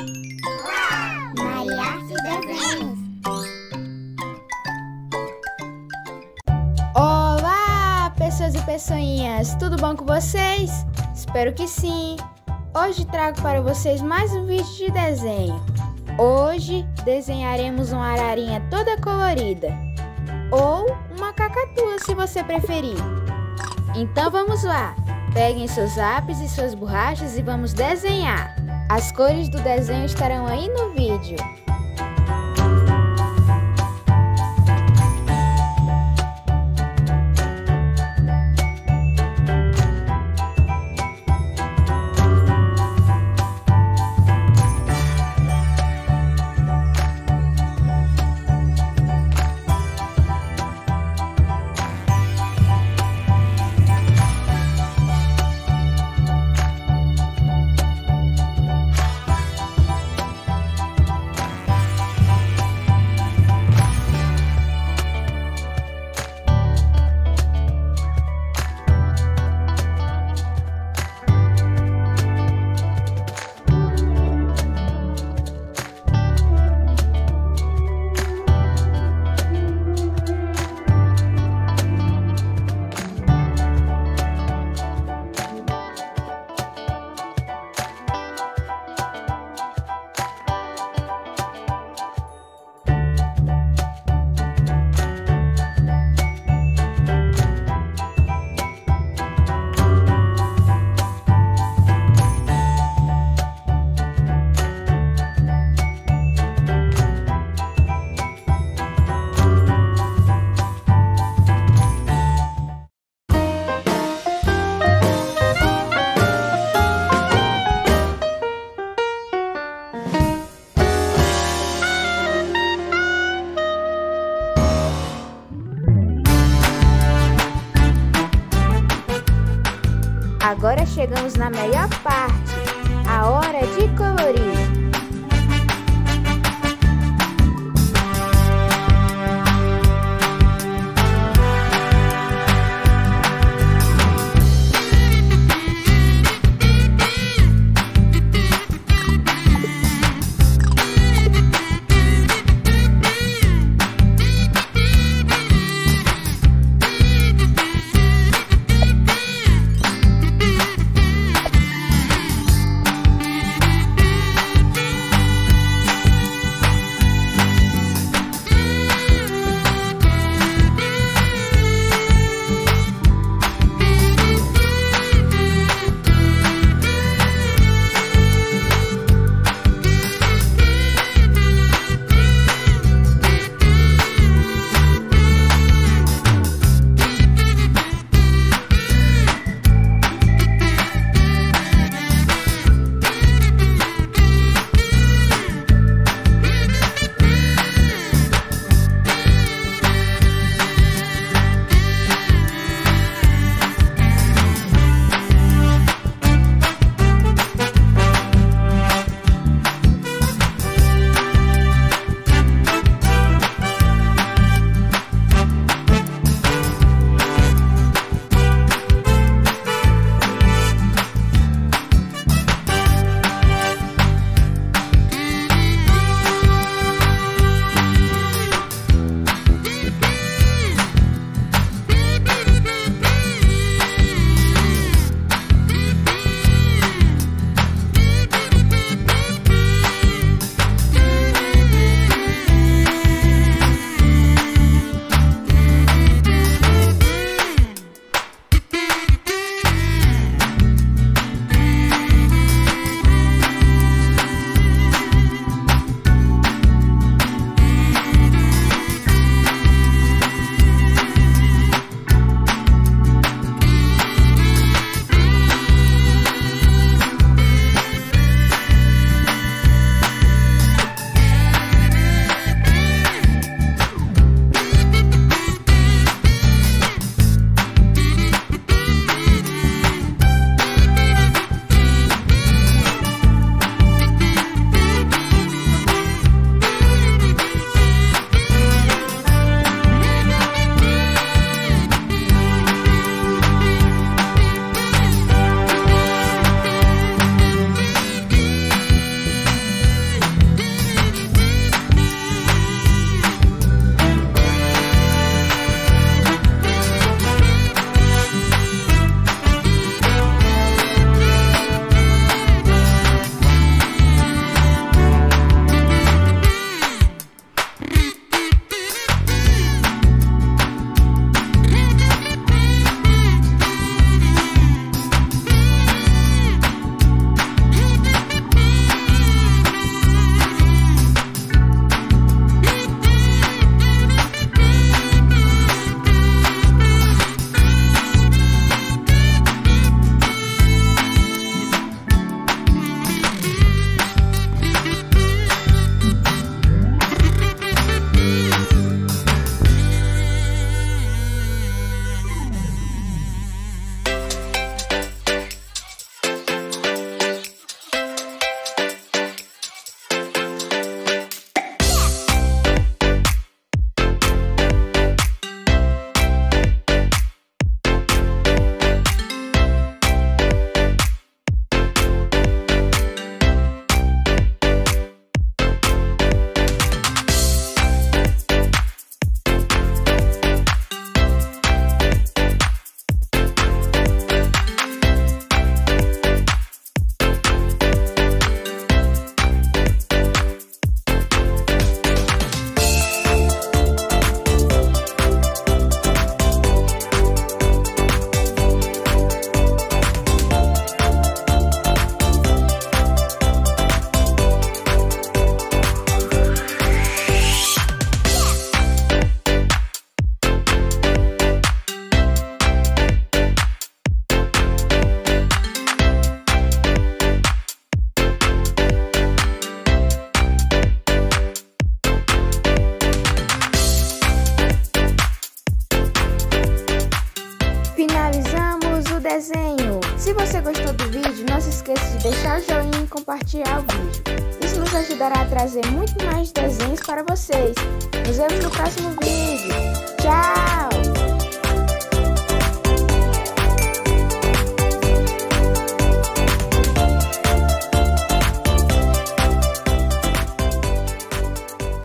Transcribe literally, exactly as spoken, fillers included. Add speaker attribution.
Speaker 1: Maiarte Desenhos.
Speaker 2: Olá, pessoas e pessoinhas, tudo bom com vocês? Espero que sim! Hoje trago para vocês mais um vídeo de desenho. Hoje desenharemos uma ararinha toda colorida, ou uma cacatua se você preferir. Então vamos lá! Peguem seus lápis e suas borrachas e vamos desenhar. As cores do desenho estarão aí no vídeo. Agora chegamos na melhor parte, a hora de colorir. desenho. Se você gostou do vídeo, não se esqueça de deixar o joinha e compartilhar o vídeo. Isso nos ajudará a trazer muito mais desenhos para vocês. Nos vemos no próximo vídeo. Tchau!